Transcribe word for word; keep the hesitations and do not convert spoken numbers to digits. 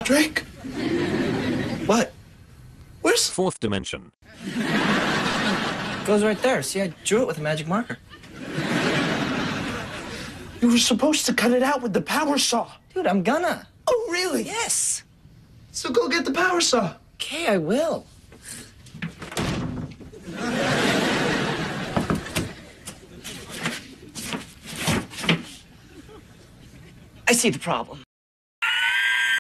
Drake? What? Where's... Fourth dimension. Goes right there. See, I drew it with a magic marker. You were supposed to cut it out with the power saw. Dude, I'm gonna. Oh, really? Yes. So go get the power saw. Okay, I will. I see the problem.